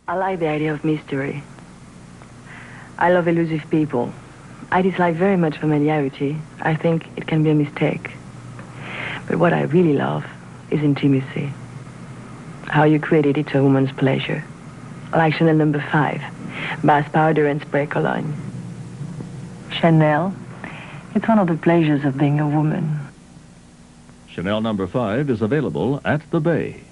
I like the idea of mystery. I love elusive people. I dislike very much familiarity. I think it can be a mistake. But what I really love is intimacy. How you created it to a woman's pleasure. Like Chanel No.5, bath powder and spray cologne. Chanel, it's one of the pleasures of being a woman. Chanel No.5 is available at the Bay.